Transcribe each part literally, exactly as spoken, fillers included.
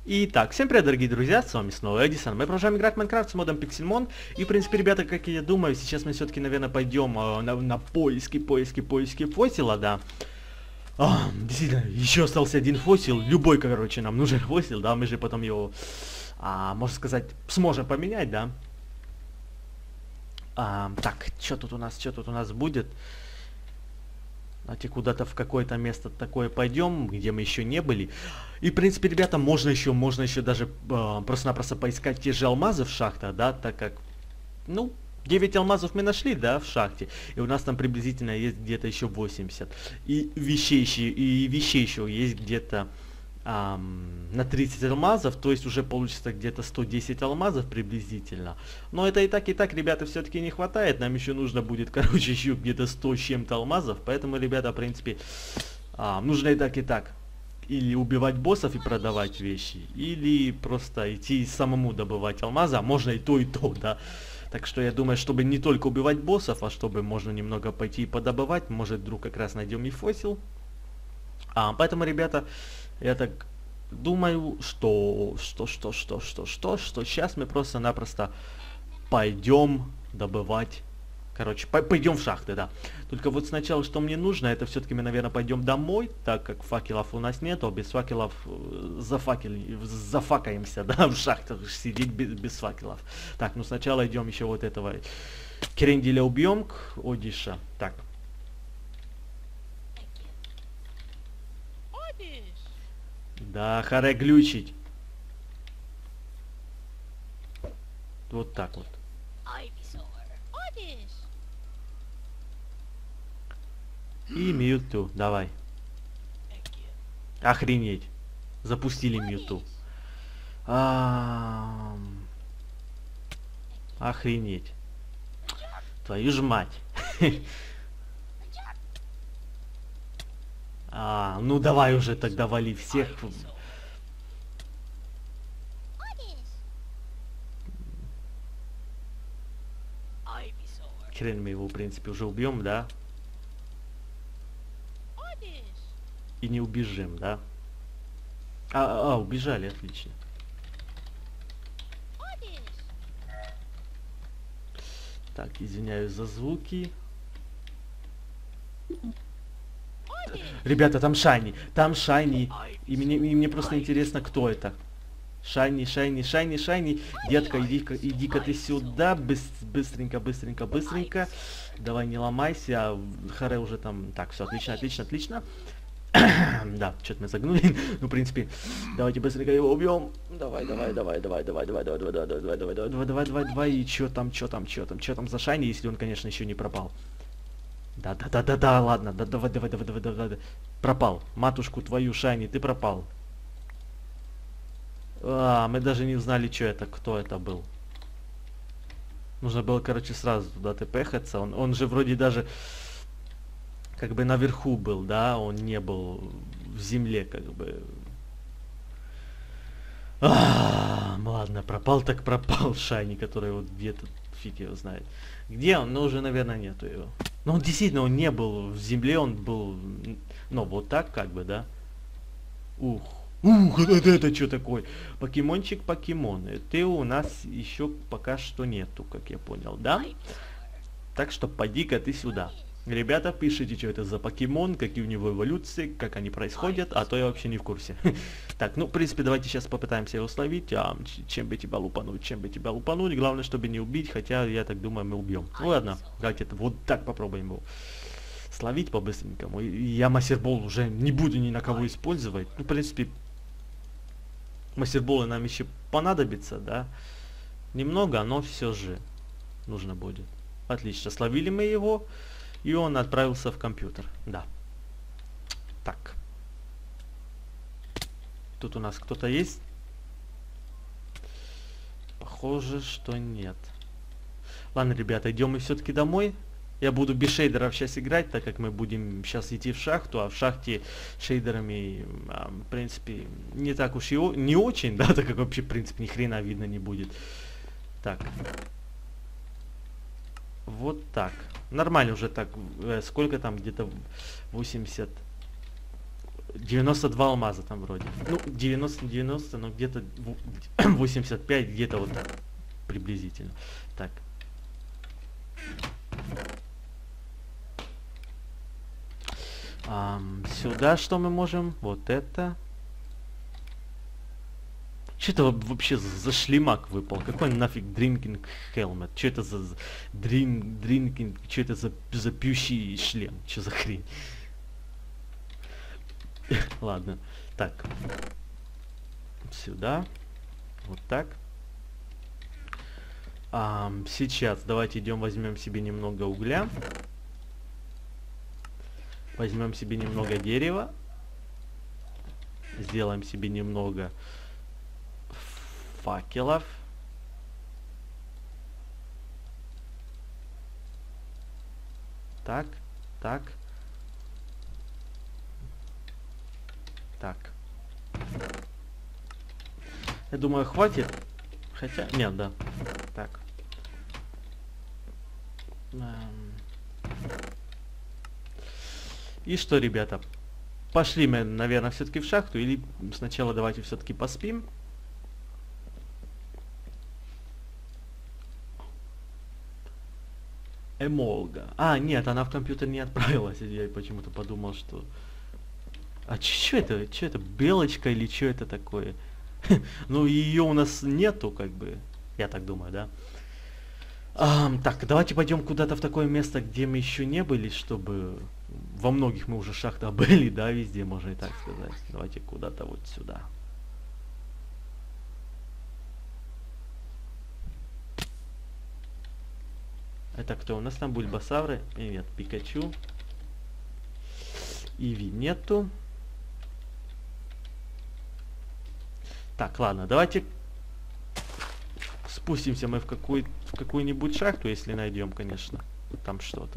Итак, всем привет, дорогие друзья, с вами снова Эдисон. Мы продолжаем играть в Майнкрафт с модом Pixelmon. И, в принципе, ребята, как я думаю, сейчас мы все-таки, наверное, пойдем э, на, на поиски, поиски, поиски фосила, да. А, действительно, еще остался один фосил, любой, короче, нам нужен фосил, да, мы же потом его, а, можно сказать, сможем поменять, да. А, так, что тут у нас, что тут у нас будет? Давайте куда-то в какое-то место такое пойдем, где мы еще не были. И, в принципе, ребята, можно еще, можно еще даже э, просто-напросто поискать те же алмазы в шахтах, да, так как, ну, девять алмазов мы нашли, да, в шахте. И у нас там приблизительно есть где-то еще восемьдесят. И вещей еще, и вещей еще есть где-то эм, на тридцать алмазов, то есть уже получится где-то сто десять алмазов приблизительно. Но это и так, и так, ребята, все-таки не хватает. Нам еще нужно будет, короче, еще где-то сто с чем-то алмазов. Поэтому, ребята, в принципе, э, нужно и так, и так. Или убивать боссов и продавать вещи, или просто идти самому добывать алмазы, а можно и то, и то, да. Так что я думаю, чтобы не только убивать боссов, а чтобы можно немного пойти и подобывать, может вдруг как раз найдем и фосил. А, поэтому, ребята, я так думаю, что, что, что, что, что, что, что сейчас мы просто-напросто пойдем добывать. Короче, пойдем в шахты, да. Только вот сначала, что мне нужно, это все-таки мы, наверное, пойдем домой, так как факелов у нас нету, а без факелов э, зафакел, зафакаемся, да, в шахтах сидеть без, без факелов. Так, ну сначала идем еще вот этого Кренделя убьем, Одиша. Так. Да, харе глючить. Вот так вот. И Мьюту, давай. Охренеть. Запустили Мьюту. А -а -а. Охренеть. Твою ж мать. А, ну давай уже тогда вали всех. Хрен мы его, в принципе, уже убьем, да? И не убежим, да? А, а, убежали, отлично. Так, извиняюсь за звуки. Ребята, там Шайни, там Шайни. И мне, и мне просто интересно, кто это. Шайни, Шайни, Шайни, Шайни. Детка, иди-ка, иди-ка ты сюда. Быс быстренько, быстренько, быстренько. Давай, не ломайся. Харе уже там... Так, все, отлично, отлично, отлично. Да, что-то мы загнули. Ну, в принципе, давайте быстренько его убьем. Давай, давай, давай, давай, давай, давай, давай, давай, давай, давай, давай, давай, давай, давай, давай, давай. И чё там, чё там, чё там, чё там за Шайни, если он, конечно, еще не пропал. Да, да, да, да, да, ладно, да, давай, давай, давай, давай, давай, давай. Пропал. Матушку твою, Шайни, ты пропал. А, мы даже не узнали, что это, кто это был. Нужно было, короче, сразу туда тпхаться. Он, он же вроде даже как бы наверху был, да, он не был в земле, как бы. А, ладно, пропал так пропал Шайни, который вот где-то фиг его знает. Где он? Ну, уже, наверное, нету его. Но он действительно, он не был в земле, он был, ну, вот так, как бы, да. Ух. Ух, это, это что такое? Покемончик, покемон. Ты у нас еще пока что нету, как я понял, да? Так что поди-ка ты сюда. Ребята, пишите, что это за покемон, какие у него эволюции, как они происходят, а то я вообще не в курсе. Так, ну, в принципе, давайте сейчас попытаемся его словить. А, чем бы тебя лупануть, чем бы тебя лупануть. Главное, чтобы не убить, хотя, я так думаю, мы убьем. Ну, ладно, давайте вот так попробуем его словить по-быстренькому. Я мастербол уже не буду ни на кого использовать. Ну, в принципе, мастерболы нам еще понадобится, да. Немного, но все же нужно будет. Отлично, словили мы его. И он отправился в компьютер. Да. Так. Тут у нас кто-то есть? Похоже, что нет. Ладно, ребята, идем мы все-таки домой. Я буду без шейдеров сейчас играть, так как мы будем сейчас идти в шахту, а в шахте шейдерами, а, в принципе, не так уж и о не очень, да, так как вообще, в принципе, ни хрена видно не будет. Так. Вот так. Нормально уже так. Э, сколько там? Где-то восемьдесят девяносто два алмаза там вроде. Ну, девяносто девяносто, но где-то восемьдесят пять, где-то вот так. Приблизительно. Так. Ам, сюда что мы можем? Вот это. Что это вообще за шлемак выпал? Какой нафиг дринкинг хелмет? Что это за дрин, дринкинг? Что это за, за пьющий шлем? Что за хрень? Ладно. Так. Сюда. Вот так. А, сейчас давайте идем возьмем себе немного угля. Возьмем себе немного дерева. Сделаем себе немного факелов. Так, так. Так. Я думаю, хватит. Хотя, нет, да. Так. Эм. И что, ребята? Пошли мы, наверное, все-таки в шахту. Или сначала давайте все-таки поспим. Эмолга. А, нет, она в компьютер не отправилась. Я почему-то подумал, что... А что это? Что это? Белочка или что это такое? Ну, ее у нас нету, как бы. Я так думаю, да? А, так, давайте пойдем куда-то в такое место, где мы еще не были, чтобы... Во многих мы уже шахтах были, да, везде, можно и так сказать. Давайте куда-то вот сюда. Это кто у нас там? Бульбасавры? Нет, Пикачу. Иви нету. Так, ладно, давайте спустимся мы в, какой, в какую-нибудь шахту, если найдем, конечно, там что-то.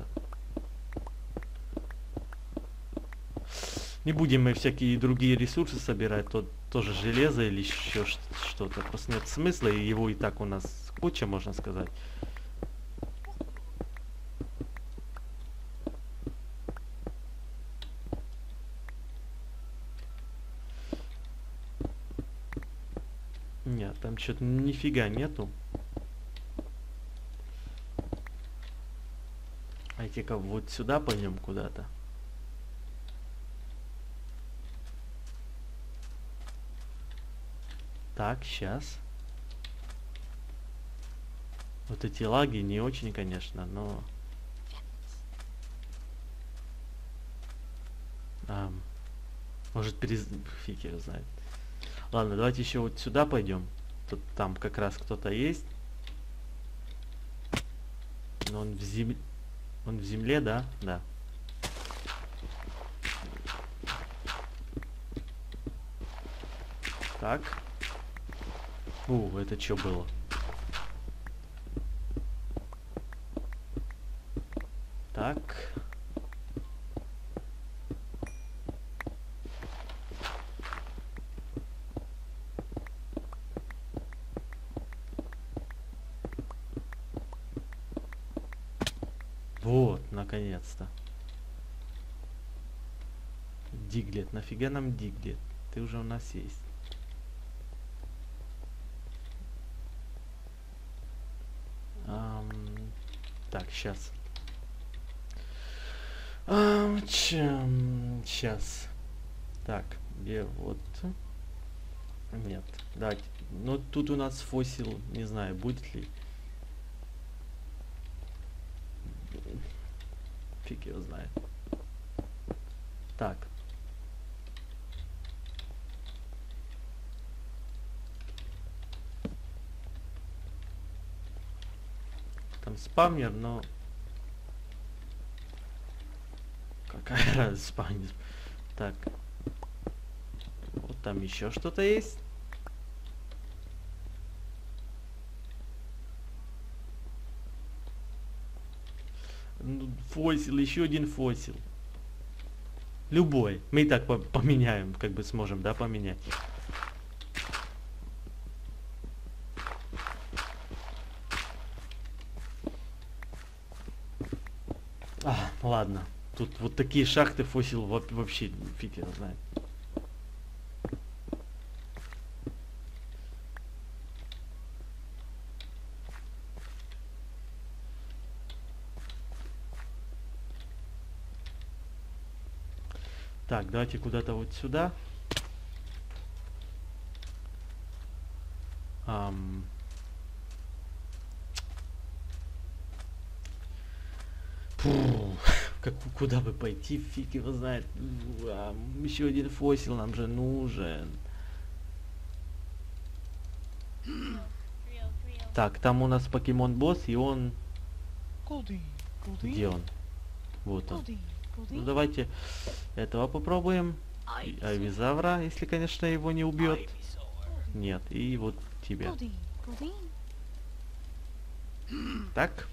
Не будем мы всякие другие ресурсы собирать, то тоже железо или еще что-то. Просто нет смысла, и его и так у нас куча, можно сказать. Нет, там что-то нифига нету. Давайте-ка вот сюда пойдем куда-то. Так, сейчас. Вот эти лаги не очень, конечно, но... А, может, перез... Фиг его знает. Ладно, давайте еще вот сюда пойдем. Тут там как раз кто-то есть. Но он в земле... Он в земле, да? Да. Так. У, это что было? Так. Вот, наконец-то. Диглет. Нафига нам Диглет? Ты уже у нас есть. Ам, так, сейчас. Сейчас. Так, где вот... Нет, давайте. Ну, тут у нас фосил, не знаю, будет ли. Фиг его знает. Так. Там спавнер, но... Какая разница, спавнер. Так. Вот там еще что-то есть. Фосил, еще один фосил. Любой. Мы и так по поменяем, как бы сможем, да, поменять. А, ладно. Тут вот такие шахты фосил вообще фиг его знает. Так, давайте куда-то вот сюда. Ам... Фу, как, куда бы пойти, фиг его знает. А, еще один фосил нам же нужен. Так, там у нас покемон босс, и он... Где он? Вот он. Ну давайте этого попробуем. И Айвизавра, если, конечно, его не убьет. Нет, и вот тебя. Так.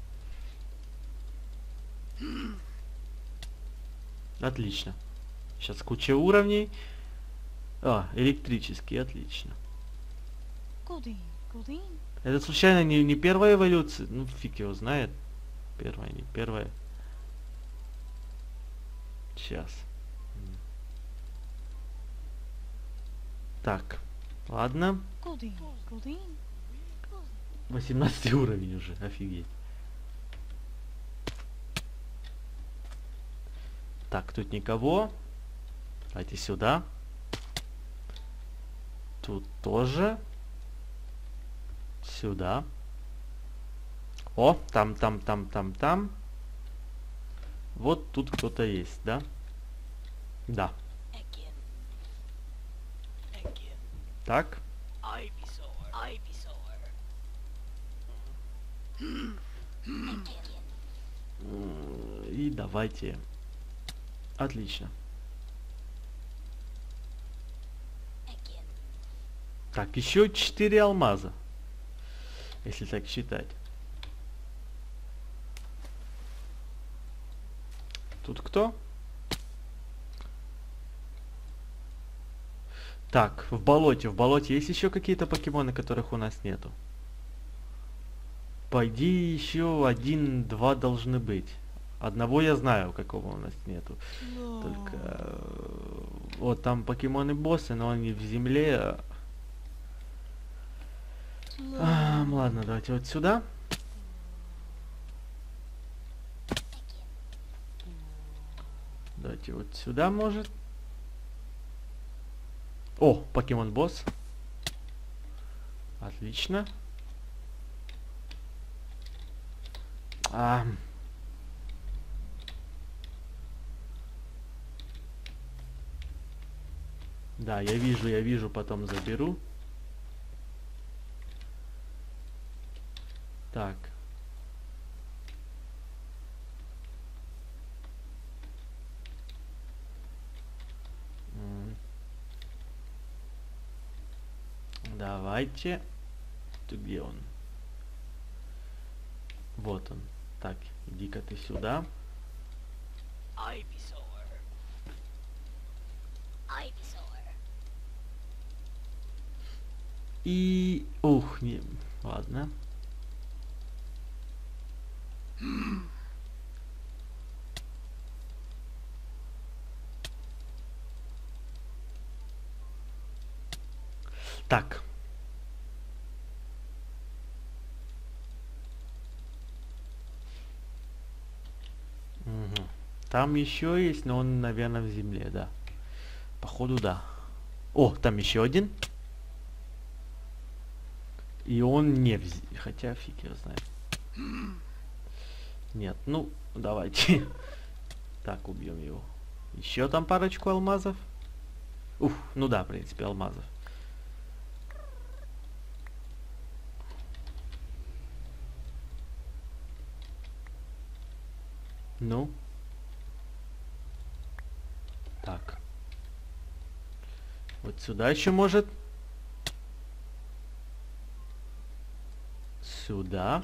Отлично. Сейчас куча уровней. А, электрический, отлично. Это случайно не, не первая эволюция? Ну, фиг его знает. Первая, не первая. Сейчас. Так, ладно. восемнадцатый уровень уже, офигеть. Так, тут никого. Давайте сюда. Тут тоже. Сюда. О, там, там, там, там, там. Вот тут кто-то есть, да? Да. Так. И давайте. Отлично. Так, еще четыре алмаза. Если так считать. Тут кто? Так, в болоте. В болоте есть еще какие-то покемоны, которых у нас нету? По идее, еще один-два должны быть. Одного я знаю, какого у нас нету. Только... э, Вот там покемоны боссы, но они в земле. А, ладно, давайте вот сюда. Давайте вот сюда, может. О, покемон босс. Отлично. А... Да, я вижу, я вижу, потом заберу. Так. М. Давайте. Ты где он? Вот он. Так, иди-ка ты сюда. И... Ух, не... Ладно. Так. Угу. Там еще есть, но он, наверное, в земле, да. Походу, да. О, там еще один. И он не в земле. Хотя фиг его знает. Нет, ну, давайте. Так, убьем его. Еще там парочку алмазов. Ух, ну да, в принципе, алмазов. Ну. Так. Вот сюда еще может. Сюда.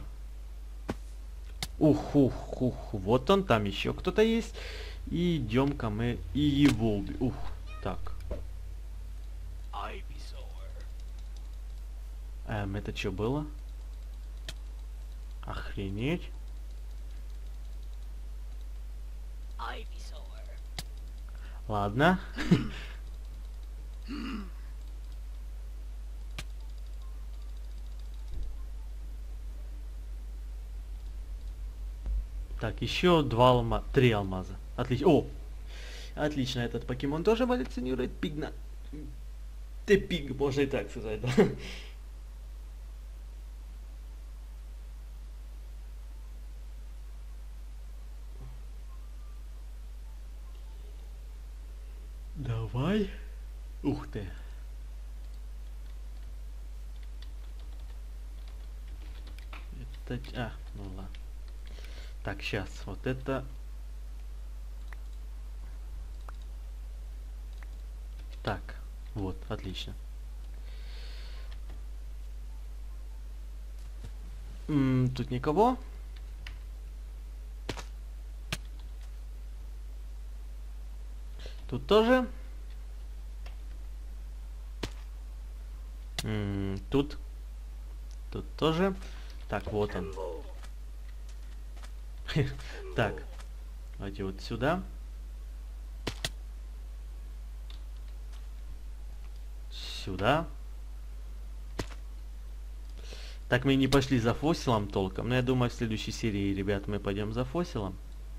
Ух, ух, ух. Вот он, там еще кто-то есть. И идем-ка мы и его убьем. Ух, так. Эм, это что было? Охренеть. Ладно. Так, еще два алмаза. Три алмаза. Отлично. О! Отлично, этот покемон тоже эволюционирует. Пигна. Ты пиг, можно и так сказать, да? Давай. Ух ты. Это... А, ну ладно. Так, сейчас. Вот это... Так, вот, отлично. М -м, тут никого. Тут тоже. М -м, тут. Тут тоже. Так, вот он. Так. Давайте вот сюда. Сюда. Так, мы не пошли за фосилом толком. Но я думаю, в следующей серии, ребят, мы пойдем за фосилом.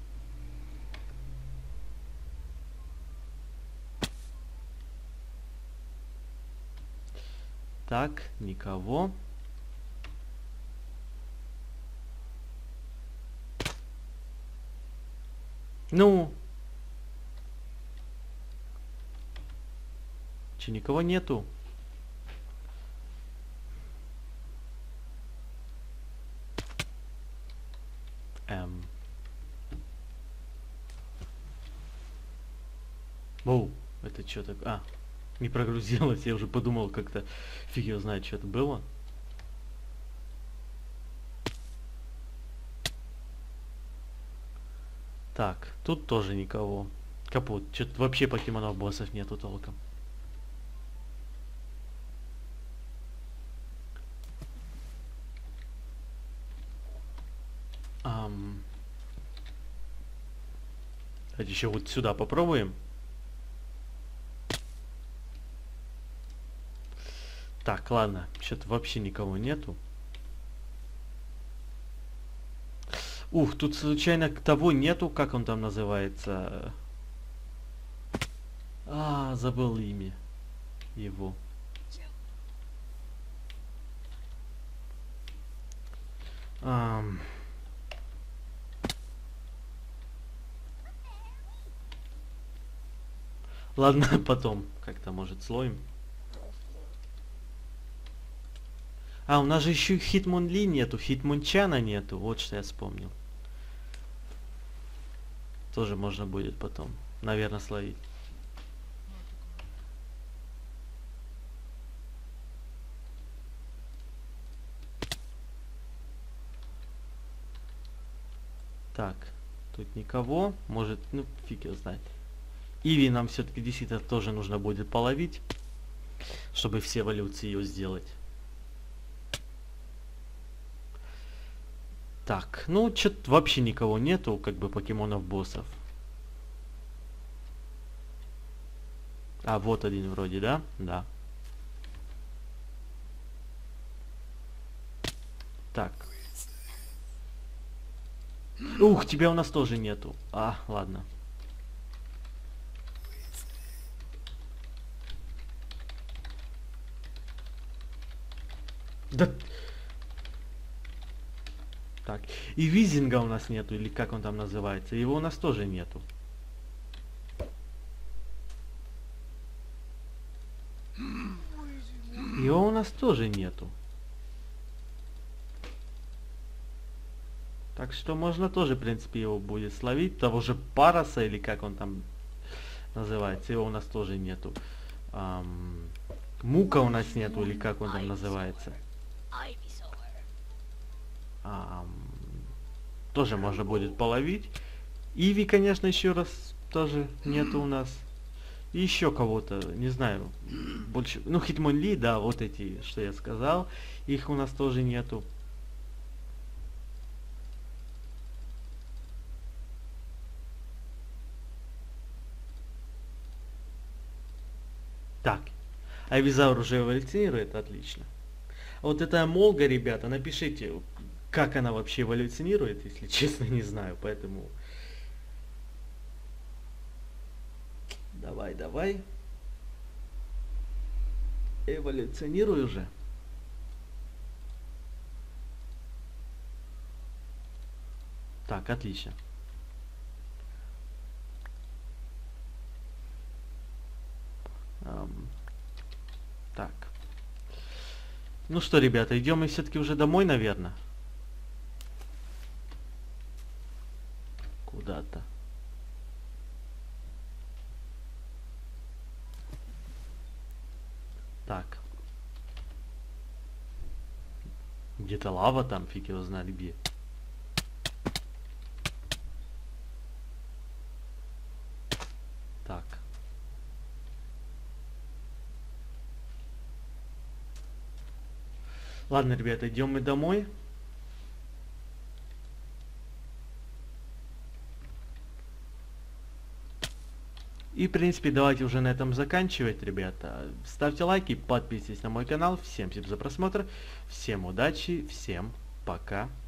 Так, никого. Ну. Че, никого нету? Эм. Воу, это что такое? А, не прогрузилось, я уже подумал, как-то фиг его знает, что это было. Так, тут тоже никого. Капут, что-то вообще покемонов боссов нету толком. Ам. Давайте еще вот сюда попробуем. Так, ладно, что-то вообще никого нету. Ух, тут случайно того нету, как он там называется. А, забыл имя его. Ам. Ладно, потом как-то, может, слоем. А, у нас же еще Хитмонли нету, Хитмончана нету. Вот что я вспомнил. Тоже можно будет потом, наверное, словить. Так, тут никого. Может, ну, фиг его знает. Иви нам все-таки действительно тоже нужно будет половить, чтобы все эволюции ее сделать. Так, ну, что-то вообще никого нету, как бы, покемонов-боссов. А, вот один вроде, да? Да. Так. Ух, тебя у нас тоже нету. А, ладно. Да... Так, и Визинга у нас нету, или как он там называется. Его у нас тоже нету. Его у нас тоже нету. Так что можно тоже, в принципе, его будет словить. Того же Параса, или как он там называется, его у нас тоже нету. Ам, Мука у нас нету, или как он там называется. Ам, тоже можно будет половить. Иви, конечно, еще раз тоже нету у нас. И еще кого-то, не знаю, больше... Ну, Хитмонли, да, вот эти, что я сказал. Их у нас тоже нету. Так, Айвизаур уже эволюционирует, отлично. А вот эта Молга, ребята, напишите, как она вообще эволюционирует, если честно, не знаю, поэтому... Давай, давай. Эволюционируй уже. Так, отлично. Эм, так. Ну что, ребята, идем мы все-таки уже домой, наверное. Куда-то. Так. Где-то лава там, фиг его знает где. Так. Ладно, ребята, идем мы домой. И, в принципе, давайте уже на этом заканчивать, ребята. Ставьте лайки, подписывайтесь на мой канал. Всем спасибо за просмотр. Всем удачи, всем пока.